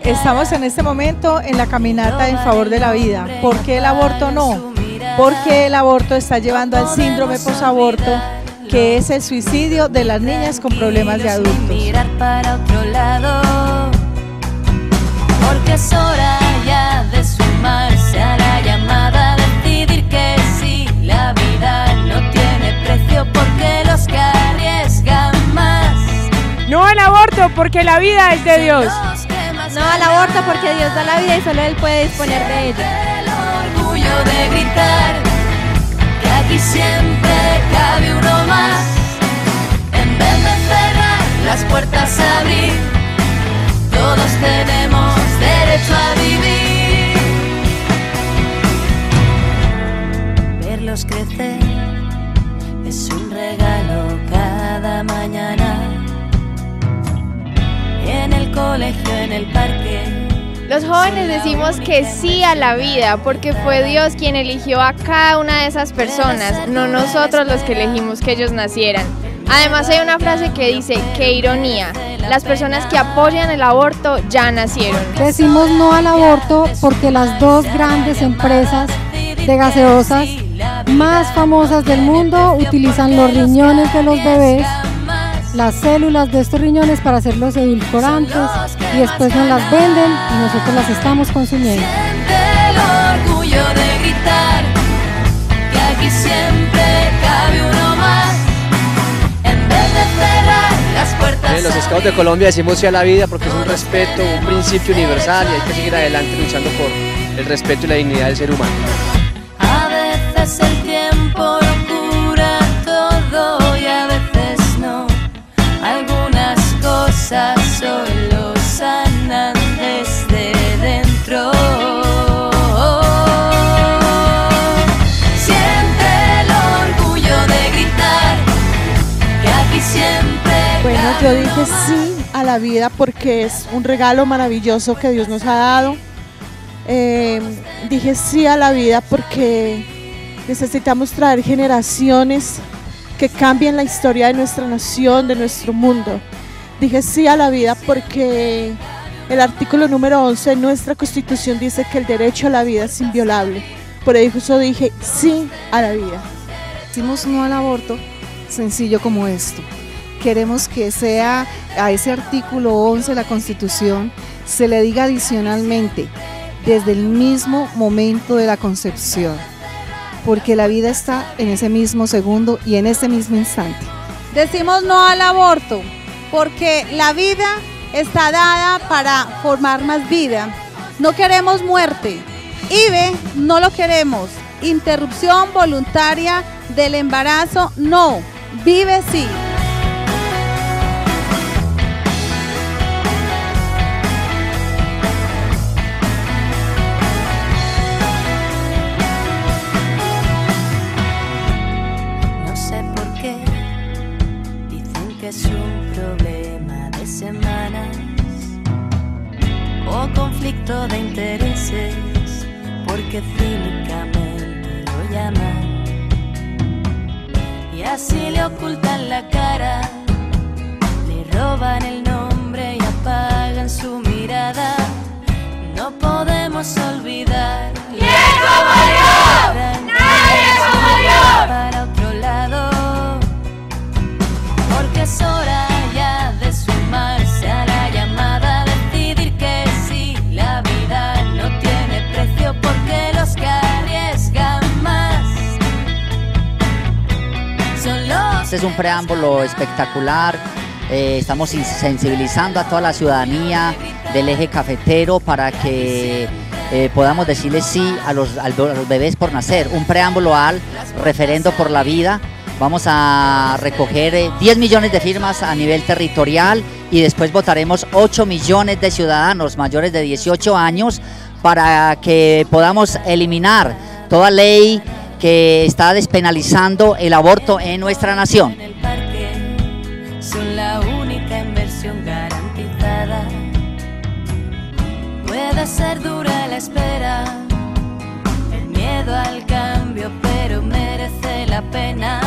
Estamos en este momento en la caminata en favor de la vida. ¿Por qué el aborto no? Porque el aborto está llevando al síndrome posaborto, que es el suicidio de las niñas con problemas de adultos. Mirar para otro lado, porque es hora ya de sumarse a la llamada, decidir que sí, la vida no tiene precio, porque los que arriesgan más. No al aborto, porque la vida es de Dios. No al aborto, porque Dios da la vida y solo Él puede disponer de ella. El orgullo de gritar que aquí siempre cabe uno más, en vez de cerrar las puertas a abrir, todos tenemos derecho a vivir. Verlos crecer es un regalo cada mañana, en el colegio, en el parque. Los jóvenes decimos que sí a la vida porque fue Dios quien eligió a cada una de esas personas, no nosotros los que elegimos que ellos nacieran. Además hay una frase que dice, qué ironía, las personas que apoyan el aborto ya nacieron. Decimos no al aborto porque las dos grandes empresas de gaseosas más famosas del mundo utilizan los riñones de los bebés, las células de estos riñones para hacer los edulcorantes y después nos las venden y nosotros las estamos consumiendo. El orgullo de gritar que aquí siempre cabe uno más, en vez de cerrar las puertas. En los Scouts de Colombia decimos sí a la vida porque es un respeto, un principio universal y hay que seguir adelante luchando por el respeto y la dignidad del ser humano. A veces el tiempo lo cura todo y a veces no. Algunas cosas solo sanan desde dentro. Siente el orgullo de gritar que aquí siempre. Bueno, yo dije sí a la vida porque es un regalo maravilloso que Dios nos ha dado. Dije sí a la vida porque necesitamos traer generaciones que cambien la historia de nuestra nación, de nuestro mundo. Dije sí a la vida porque el artículo número 11 de nuestra Constitución dice que el derecho a la vida es inviolable. Por eso dije sí a la vida. Decimos no al aborto, sencillo como esto. Queremos que sea a ese artículo 11 de la Constitución se le diga adicionalmente desde el mismo momento de la concepción, porque la vida está en ese mismo segundo y en ese mismo instante. Decimos no al aborto porque la vida está dada para formar más vida. No queremos muerte. IVE no lo queremos. Interrupción voluntaria del embarazo no. Vive sí. Es un problema de semanas o conflicto de intereses, porque cínicamente lo llaman y así le ocultan la cara, le roban el nombre y apagan su mirada. No podemos olvidar. ¿Quién como yo? ¡Nadie como yo! Para otro lado. Porque es hora ya de sumarse a la llamada, decidir que sí, la vida no tiene precio, porque los que arriesgan más son los. Este es un preámbulo espectacular, estamos sensibilizando a toda la ciudadanía del eje cafetero para que podamos decirle sí a los bebés por nacer, un preámbulo al referendo por la vida. Vamos a recoger 10 millones de firmas a nivel territorial y después votaremos 8 millones de ciudadanos mayores de 18 años para que podamos eliminar toda ley que está despenalizando el aborto en nuestra nación. En el parque son la única inversión garantizada. Puede ser dura la espera, el miedo al cambio, pero merece la pena.